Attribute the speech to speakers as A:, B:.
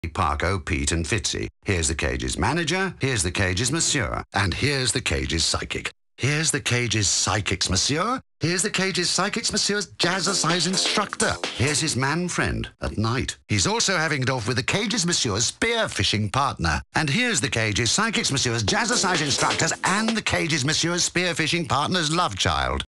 A: Parko, Pete and Fitzy. Here's the cage's manager, here's the cage's monsieur, and here's the cage's psychic. Here's the cage's psychic's monsieur. Here's the cage's psychic's monsieur's jazzercise instructor. Here's his man friend at night. He's also having it off with the cage's monsieur's spearfishing partner. And here's the cage's psychic's monsieur's jazzercise instructors and the cage's monsieur's spearfishing partner's love child.